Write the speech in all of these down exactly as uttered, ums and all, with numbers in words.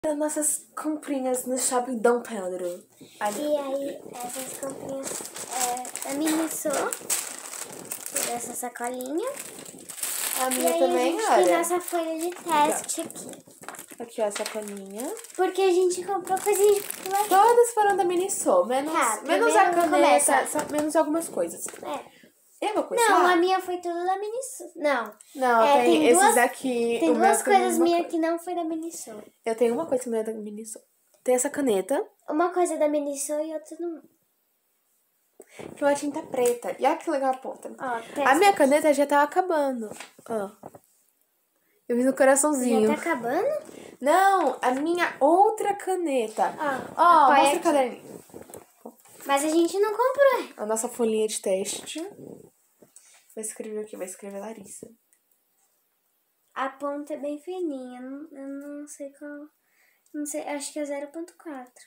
As nossas comprinhas no Shopping Dom Pedro. Ali. E aí, essas comprinhas é, da Miniso, essa sacolinha. A minha e aí também, a gente olha. tem nossa folha de teste aqui. Aqui, ó, a sacolinha. Porque a gente comprou coisinha de popular. Todas foram da Miniso, menos, Tá, menos a caneta, começa. só, menos algumas coisas. É. Eu vou começar? Não, a minha foi tudo da Miniso. Não. Não, é, tem, tem esses duas, daqui. Tem o meu duas tem coisas uma minhas coisa. que não foi da Miniso. Eu tenho uma coisa que não é da Miniso. Tem essa caneta. Uma coisa da Miniso e outra não. Que é uma tinta preta. E olha que legal a ponta. Ó, a minha caneta já tá acabando. Ó. Eu fiz um coraçãozinho. Já tá acabando? Não, a minha outra caneta. Ó, Ó, mostra aqui. o caderninho. Mas a gente não comprou. A nossa folhinha de teste. Vai escrever aqui, vai escrever Larissa. A ponta é bem fininha. Eu não sei qual. Não sei, acho que é zero ponto quatro.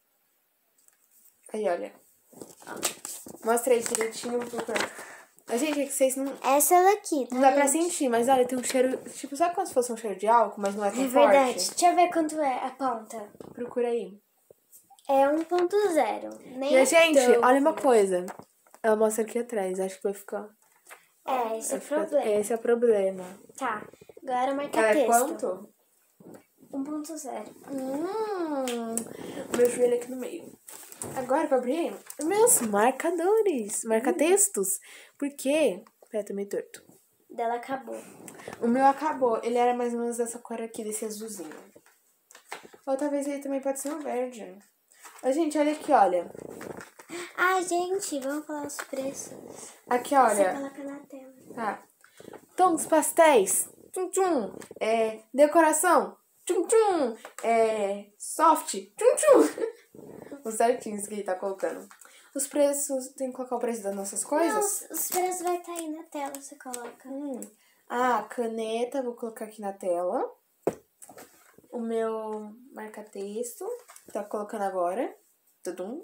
Aí, olha. Mostra aí direitinho. A gente, é que vocês não... Essa daqui, tá? Não dá gente? pra sentir, mas olha, tem um cheiro... Tipo, sabe como se fosse um cheiro de álcool, mas não é tão É verdade. forte? Deixa eu ver quanto é a ponta. Procura aí. É um ponto zero. Nem E a gente, tão olha uma fino. coisa. Ela mostra aqui atrás, acho que vai ficar... É, esse é o vai ficar- problema. Esse é o problema. Tá, agora marca Ela é texto. quanto? um ponto zero. Hum, meu joelho aqui no meio. Agora, pra abrir, meus marcadores, marca-textos. Por quê? Pera, tô meio torto. Dela acabou. O meu acabou. Ele era mais ou menos dessa cor aqui, desse azulzinho. Ou talvez ele também pode ser um verde. Ô, gente, olha aqui, olha. Ah, gente, vamos falar os preços. Aqui, Você olha. coloca na tela. Tá. Tons pastéis. Tchum, tchum. É, decoração. Tchum, tchum. É, soft. Tchum, tchum. Os certinhos que ele tá colocando. Os preços, tem que colocar o preço das nossas coisas? Não, os, os preços vai estar aí na tela, você coloca. Hum. Ah, caneta, vou colocar aqui na tela. O meu marca-texto, tá colocando agora. Tudum.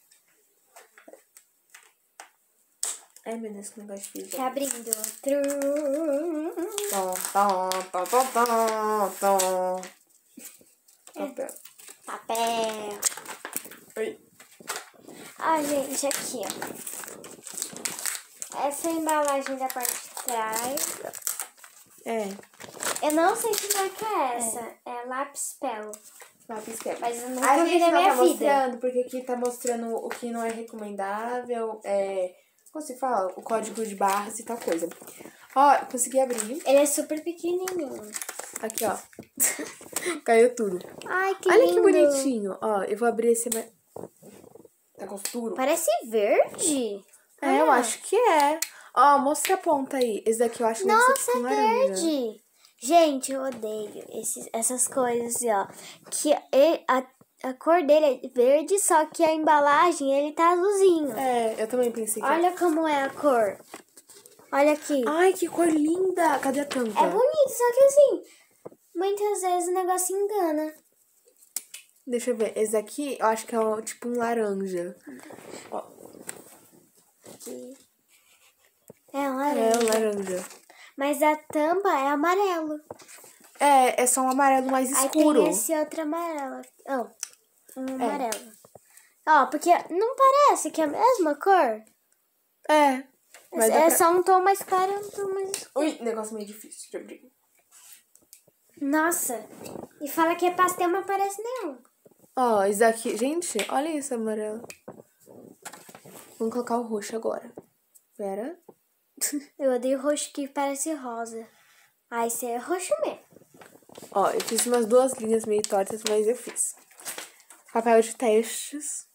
Ai, meu Deus, que negócio difícil. Tá abrindo. Trum. Tom, tom, tom, tom, tom, tom. Papel. Papel. Oi. Ah, gente, aqui, ó. Essa é a embalagem da parte de trás. É, Eu não sei que marca é essa. É, é Lápis Pel. lápis quebra. Mas eu nunca A vi gente na não minha tá vida. mostrando, porque aqui tá mostrando o que não é recomendável, é... Como se fala? O código de barras e tal coisa. Ó, consegui abrir. Ele é super pequenininho. Aqui, ó. Caiu tudo. Ai, que Olha lindo. que bonitinho. Ó, eu vou abrir esse... Tá com duro? Parece verde. É, eu acho que é. Ó, mostra a ponta aí. Esse daqui eu acho que Nossa, deve ser com laranja. verde. Gente, eu odeio esses, essas coisas, assim, ó. Que ele, a, a cor dele é verde, só que a embalagem, ele tá azulzinho. É, eu também pensei que... Olha como é a cor. Olha aqui. Ai, que cor linda. Cadê a tampa? É bonito, só que assim, muitas vezes o negócio engana. Deixa eu ver. Esse aqui, eu acho que é ó, tipo um laranja. Ó, Aqui. É um é laranja. um laranja. Mas a tampa é amarelo. É, é só um amarelo mais Aí escuro. tem esse outro amarelo. Oh, um É. amarelo. Ó, porque não parece que é a mesma cor. É. Mas dá É pra... só um tom mais claro e um tom mais escuro. Ui, negócio meio difícil de abrir. Nossa. E fala que é pastel, mas parece nenhum. Ó, esse daqui... Gente, olha isso, amarelo. Vamos colocar o roxo agora. Pera. Eu odeio roxo que parece rosa. Ah, esse é roxo mesmo. Ó, eu fiz umas duas linhas meio tortas, mas eu fiz. Papel de testes.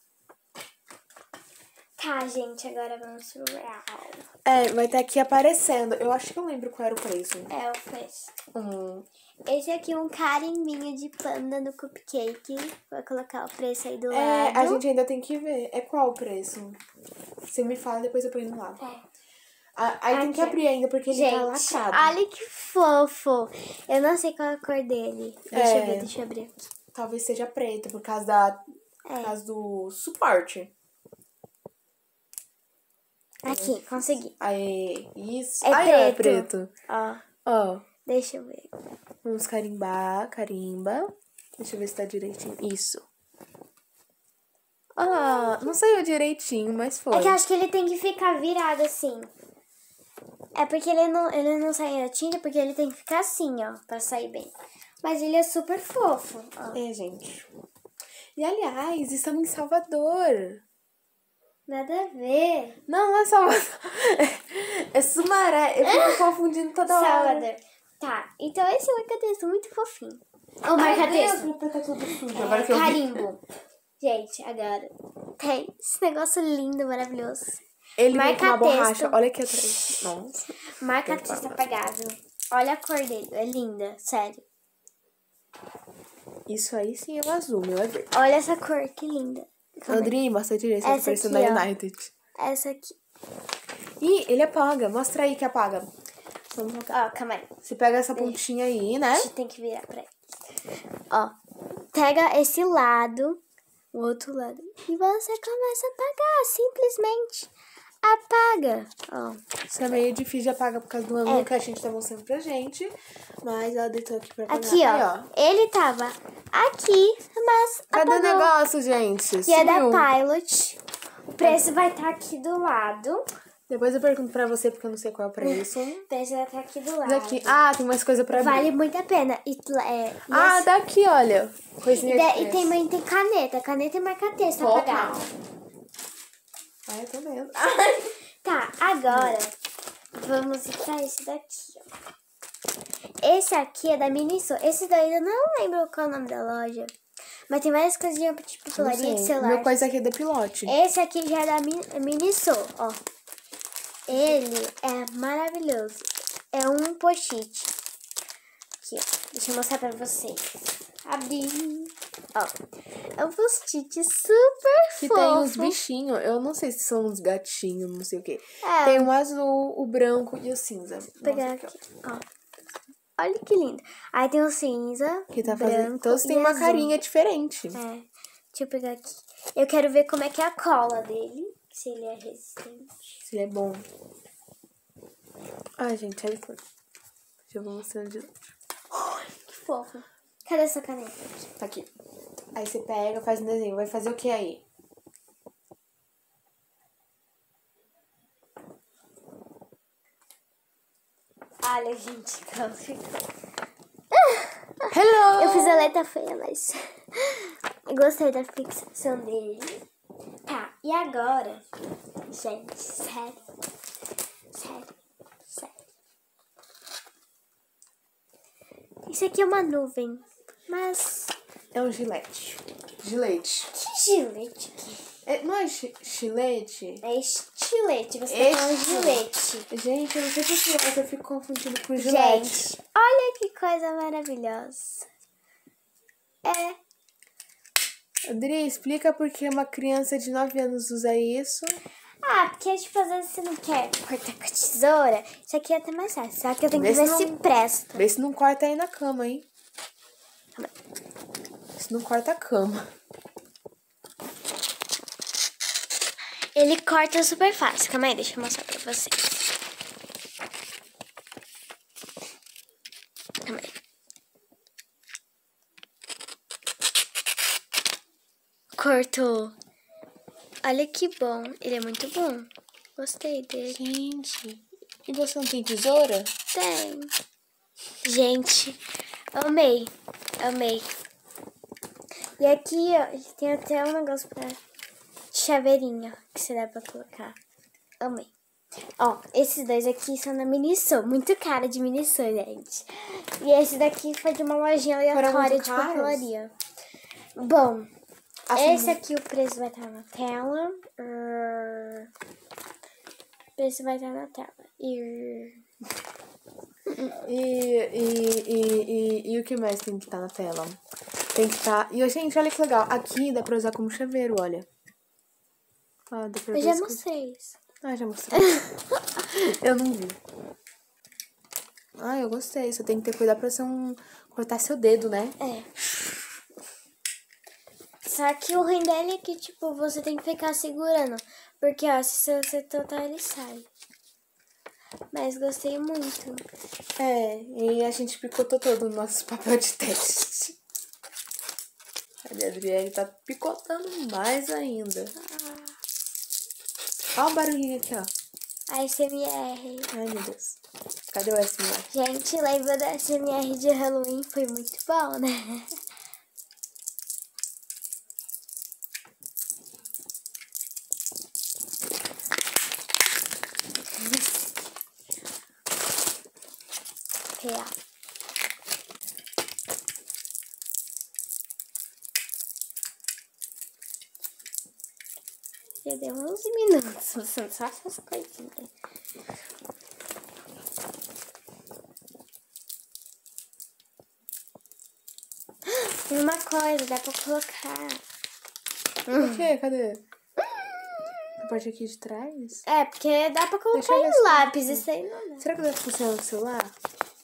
Tá, gente, agora vamos pro real. É, vai estar aqui aparecendo. Eu acho que eu lembro qual era o preço. É o preço. Hum. Esse aqui é um carimbinho de panda no cupcake. Vou colocar o preço aí do É, lado. a gente ainda tem que ver. É qual o preço? Você me fala, depois eu ponho no lado. É. Ah, aí tem que Aqui. abrir ainda, porque ele Gente, tá lacrado. olha que fofo. Eu não sei qual é a cor dele. Deixa É. eu ver, deixa eu abrir aqui. Talvez seja preto, por causa, da, por É. causa do suporte. Aqui, consegui. Aí, isso. É Aí, ó, é preto. preto. Ó, Ó, deixa eu ver. vamos carimbar, carimba. Deixa eu ver se tá direitinho. Isso. Ah, não saiu direitinho, mas foi. É que eu acho que ele tem que ficar virado assim. É porque ele não, ele não sai na tinta, porque ele tem que ficar assim, ó, pra sair bem. Mas ele é super fofo, ó. É, gente. E, aliás, estamos em Salvador. Nada a ver. Não, não é Salvador. É, é Sumaré. Eu fico confundindo toda hora. Salvador. Tá, então esse marca-texto é muito fofinho. O Ai, marca-texto. Deus, meu pé tá tudo sujo. É, Agora que eu vi. carimbo. Gente, agora tem esse negócio lindo, maravilhoso. Ele vem com uma Marca-texto. borracha. Olha aqui atrás. Nossa. Marca-texto apagado. Olha a cor dele, é linda, sério. Isso aí sim é o azul, meu é verde. Olha essa cor, que linda. Andrinha, mostra direito. Você tá Essa parecendo aqui, da ó. United. Essa aqui. Ih, ele apaga. Mostra aí que apaga. Vamos colocar. Ó, calma aí. Você pega essa pontinha aí, né? A gente tem que virar pra ele. Ó, pega esse lado, o outro lado, e você começa a apagar, simplesmente apaga. Ó, Isso é meio difícil de apagar por causa do ângulo É. que a gente tá mostrando pra gente. Mas ela deitou aqui pra apagar. aqui, Aí, ó, ele tava aqui, mas Cadê o apagou. negócio, gente? E é da Sumiu. Pilot. O preço vai estar aqui do lado. Depois eu pergunto pra você, porque eu não sei qual é o preço. O preço vai estar aqui do lado. Daqui. Ah, tem mais coisa pra abrir. Vale muito a pena. E, é, e Ah, esse- daqui, olha. Coisinha e, de da- e preço. tem, também tem caneta. Caneta e marca-texto Total. apagado. Ah, eu tô mesmo. Tá, agora vamos ir pra esse daqui, ó. Esse aqui é da Miniso. Esse daí eu não lembro qual é o nome da loja. Mas tem várias coisinhas, tipo, Não colarinha de sei. celular. Meu coisa aqui é da Pilote. Esse aqui já é da Min- Miniso, ó. Ele é maravilhoso. É um post-it. Aqui, ó. Deixa eu mostrar pra vocês. Abri. Ó. É um post-it super Que fofo. tem uns bichinhos. Eu não sei se são uns gatinhos, não sei o quê. É. Tem o azul, o branco e o cinza. Vou pegar Mostra aqui, ó. Olha que lindo. Aí tem o cinza, ó. Que tá branco fazendo. Todos e têm uma azul. carinha diferente. É. Deixa eu pegar aqui. Eu quero ver como é que é a cola dele. Se ele é resistente. Se ele é bom. Ai, gente, olha aqui. Deixa eu vou mostrando de longe. Que fofo. Cadê essa caneta? Tá aqui. Aí você pega, faz um desenho. Vai fazer o que aí? Olha, gente, como ficou. Hello! Eu fiz a letra feia, mas eu gostei da fixação dele. Tá, e agora, gente, sério, sério, sério. Isso aqui é uma nuvem, mas É um gilete. Gilete. que gilete? É, não é chi- chilete? É estilete, você Este- tá falando gilete. Gente, eu não sei por que eu fico confundindo com gilete. Gente, olha que coisa maravilhosa. É, Adri, explica por que uma criança de nove anos usa isso. ah, porque tipo, às vezes você não quer cortar com a tesoura, isso aqui é até mais fácil. Só que eu tenho que Vê se ver se não- presta. Vê se não corta aí na cama, hein? Se não corta a cama. Ele corta super fácil. Calma aí, deixa eu mostrar pra vocês. Calma aí. Cortou. Olha que bom. Ele é muito bom. Gostei dele. Gente, e você não tem tesoura? Tem. Gente, amei. Amei. E aqui, ó, ele tem até um negócio pra chaveirinho que você dá pra colocar. Amei. Ó, esses dois aqui são da Miniso. Muito cara de Miniso, gente. E esse daqui foi de uma lojinha aleatória muito de caros? papelaria. Bom, Assim, esse aqui o preço vai estar na tela. Uh, O preço vai estar na tela. E... E, e, e, e, e o que mais tem que estar na tela? Tem que estar... E, gente, olha que legal. Aqui dá pra usar como chaveiro, olha. Ah, dá pra Eu ver já as coisas. mostrei isso. Ah, já mostrei. Eu não vi. Ah, eu gostei. Você tem que ter cuidado pra você não cortar seu dedo, né? É. Só que o ruim dele é que, tipo, você tem que ficar segurando. Porque, ó, se você tocar, ele sai. Mas gostei muito. É, e a gente picotou todo o nosso papel de teste. A Adriele tá picotando mais ainda. Olha o barulhinho aqui, ó. A S M R. Ai, meu Deus. Cadê o S M R? Gente, lembra da S M R de Halloween? Foi muito bom, né? Real. Já deu onze minutos, usando só essas coisinhas. Tem uma coisa, dá pra colocar. O quê? Cadê? A parte aqui de trás? É, porque dá pra colocar Deixa eu ver em se- lápis, isso aí não dá. Será que deve funcionar no celular?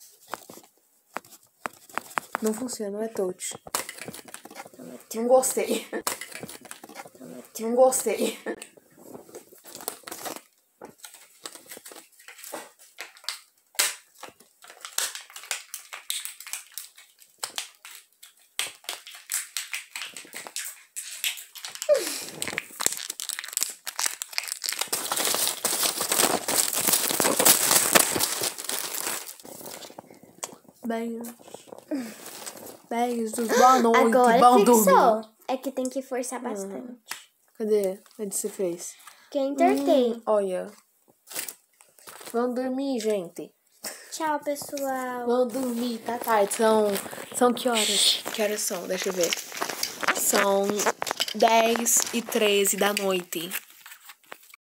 Não funciona, não é touch. Não gostei. Não gostei. Beijos. Beijos. Boa noite. Agora Vão fixou. dormir. É que tem que forçar bastante. Cadê? Onde você fez? Que eu entortei. Hum, olha. Vamos dormir, gente. Tchau, pessoal. Vamos dormir, tá tarde. São, são que horas? Que horas são? Deixa eu ver. São dez e treze da noite.